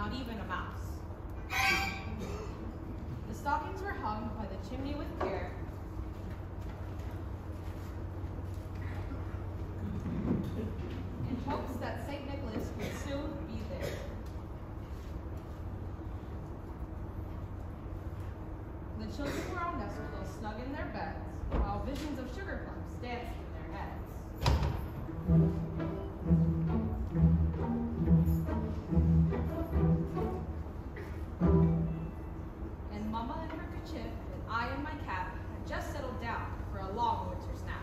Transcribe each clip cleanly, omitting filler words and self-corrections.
not even a mouse. The stockings were hung by the chimney with care, in hopes that St. Nicholas would soon be there. The children were all nestled snug in their beds, while visions of sugar plums danced in their heads. And Mama in her kerchief and I in my cap had just settled down for a long winter's nap.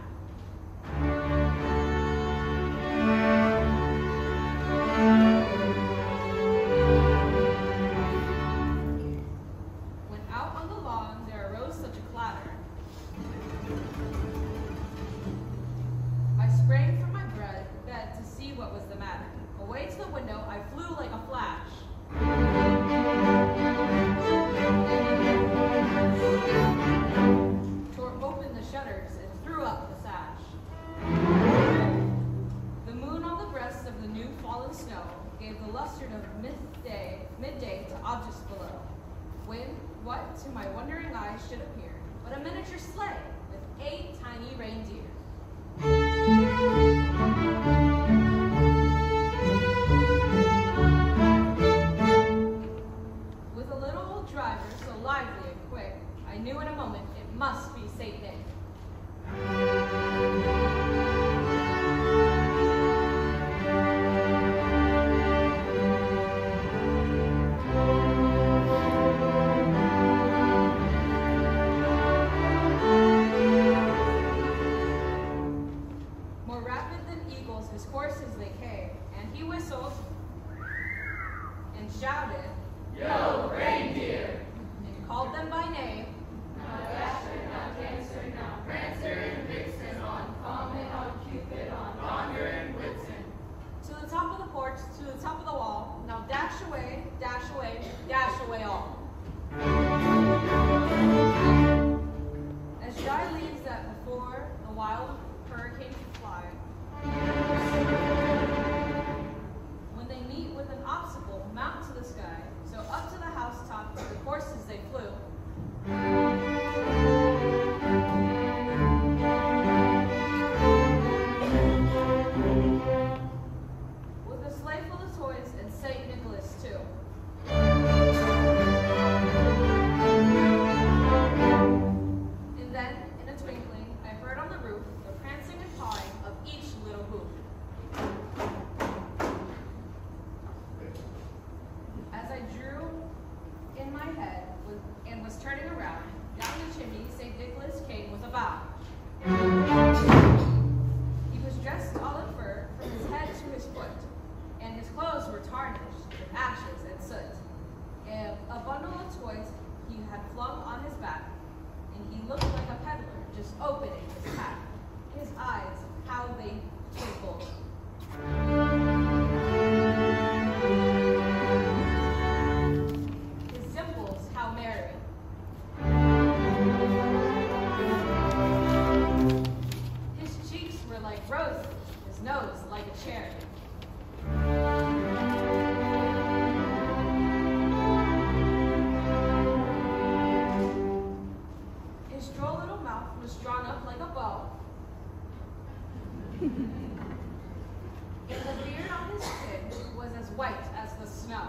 When out on the lawn there arose such a clatter, I sprang from my bed to see what was the matter. Away to the window I flew like a flash. Tore open the shutters and threw up the sash. The moon on the breast of the new fallen snow gave the luster of midday to objects below. When, what to my wondering eyes should appear, but a miniature sleigh with 8 tiny reindeer. With a little old driver so lively and quick, I knew in a moment it must be St. Nick. More rapid than eagles his coursers they came, and he whistled and shouted, Yo, reindeer! and called them by name. Now Dasher, now Dancer, now Prancer and Vixen, on Comet, on Cupid, on Donder and Blitzen. To the top of the porch, to the top of the wall, now dash away, dash away, dash away all. As dry leaves that before the wild hurricane can fly, when they meet with an obstacle, mount to the sky, so up to the housetop the horses they flew. With a sleigh full of toys and St. Nicholas too. And then, in a twinkling, I heard on the roof the prancing and pawing of each little hoof. As I drew in my head and was turning around, down the chimney St. Nicholas came with a bow. He was dressed all in fur from his head to his foot, and his clothes were tarnished with ashes and soot. And a bundle of toys he had flung on his back, and he looked like a peddler just opening his pack. His eyes, how they twinkled. His dimples, how merry. His cheeks were like roses, his nose like a cherry. His droll little mouth was drawn up like a bow. And the beard on his chin was as white as the snow.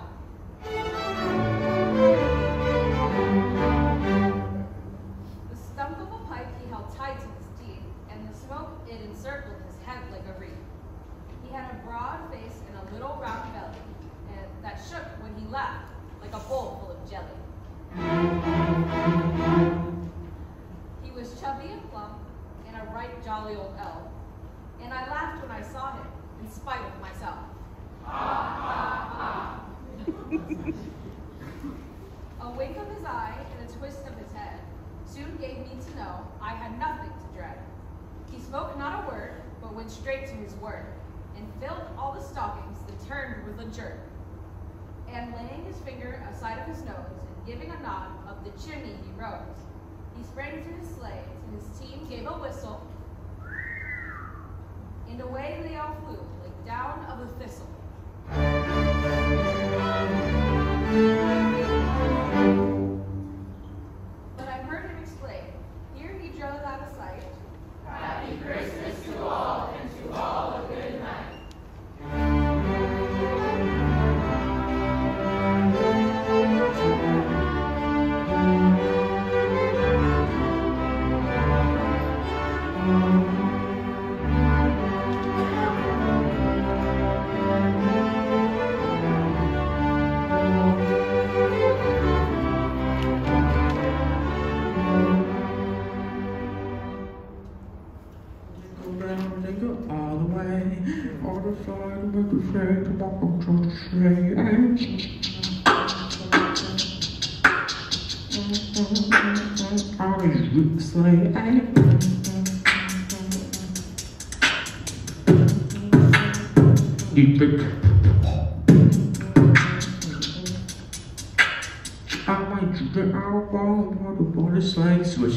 The stump of a pipe he held tight to his teeth, and the smoke it encircled his head like a wreath. He had a broad face and a little round belly, and that shook when he laughed like a bowl full of jelly. He was chubby and plump, and a right jolly old elf, and I laughed when I saw him, in spite of myself. A wink of his eye and a twist of his head soon gave me to know I had nothing to dread. He spoke not a word, but went straight to his work, and filled all the stockings that turned with a jerk. And laying his finger aside of his nose, and giving a nod, up the chimney he rose. He sprang to his sleigh, and his team gave a whistle, and away they all flew, like down of a thistle. On the side of the shade, I'm on the shade. All these roots like deep it. I might do the eyeball, but the ball is like switch.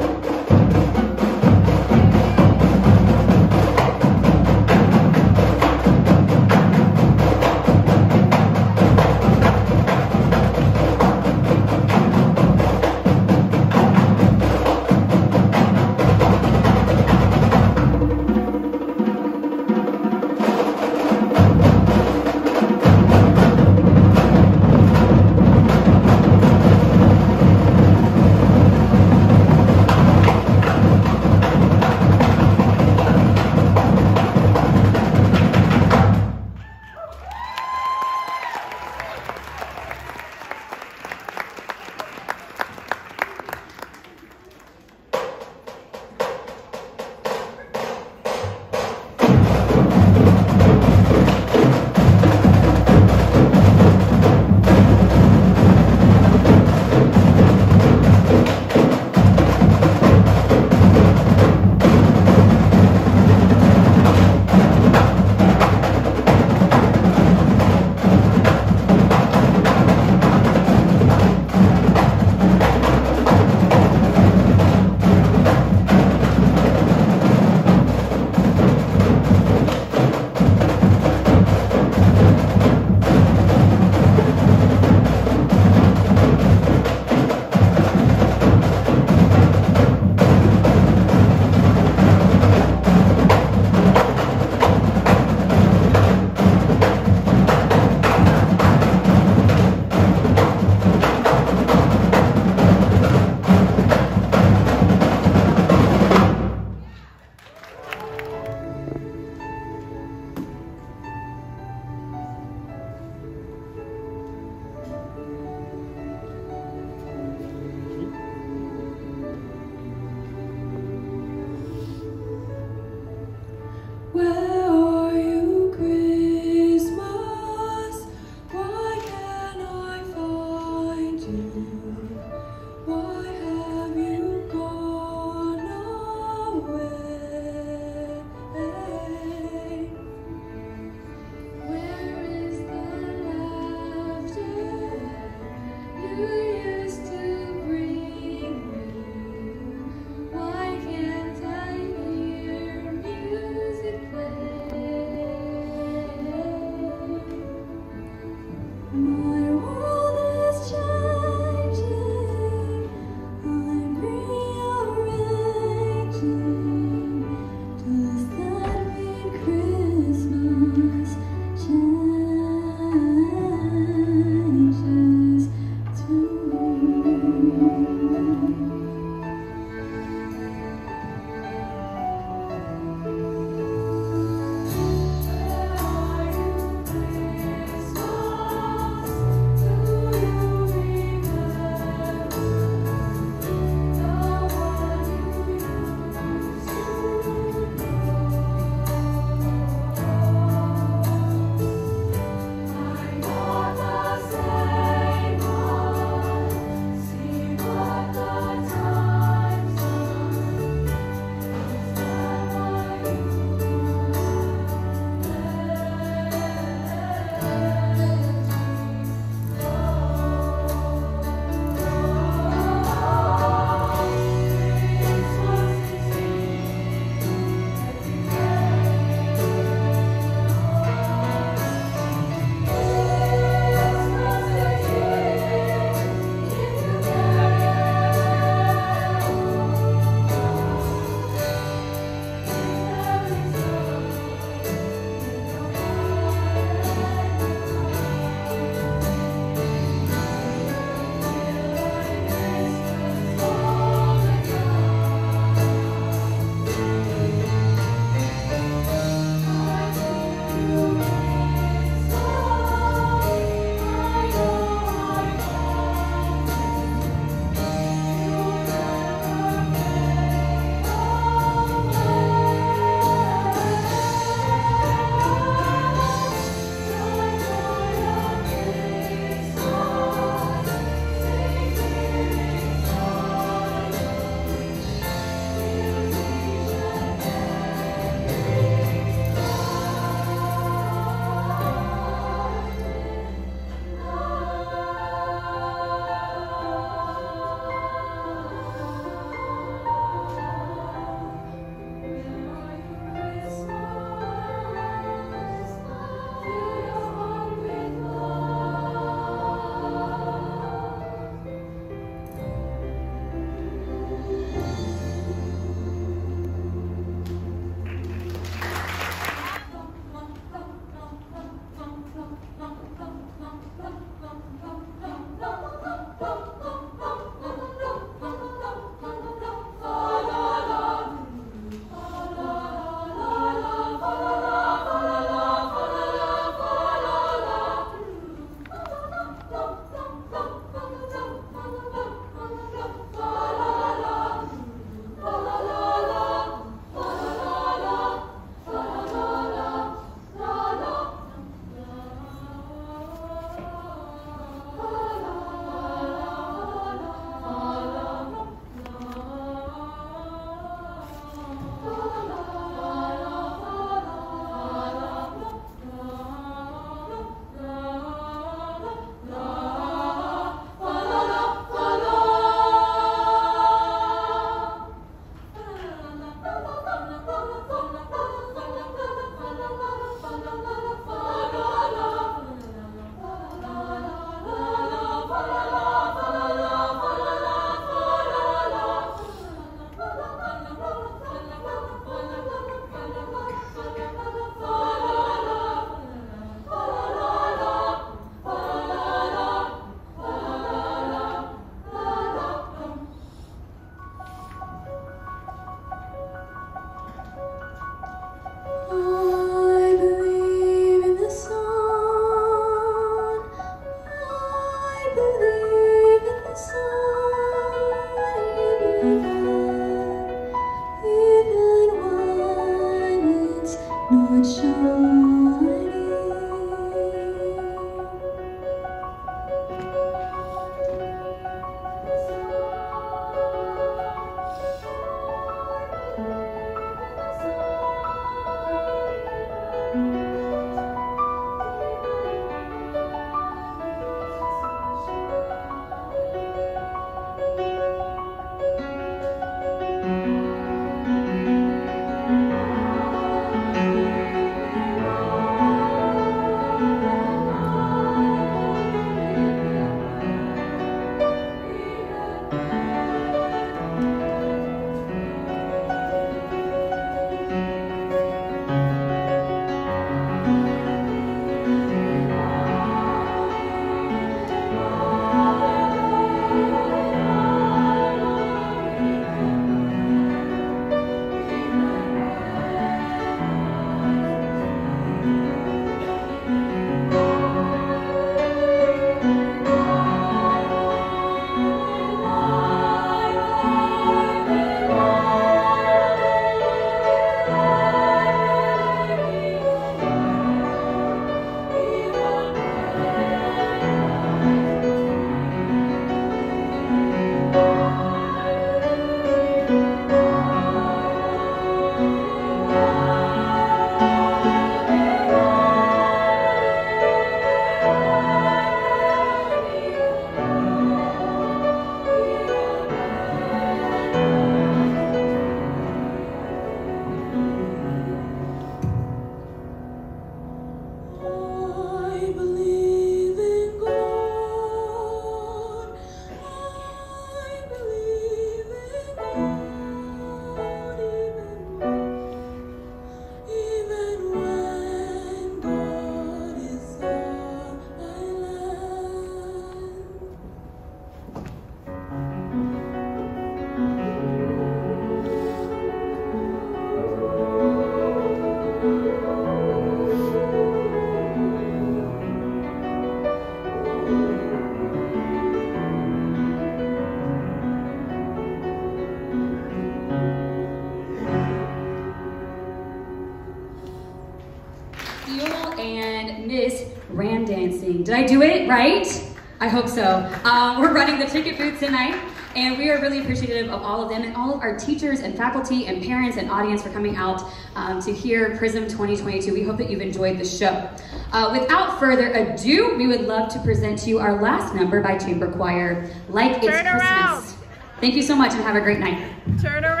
Steele and Miss Ram Dancing. Did I do it right? I hope so. We're running the ticket booth tonight, and we are really appreciative of all of them and all of our teachers and faculty and parents and audience for coming out to hear Prism 2022. We hope that you've enjoyed the show. Without further ado, we would love to present to you our last number by Chamber Choir, Like It's Christmas. Thank you so much and have a great night. Turn around.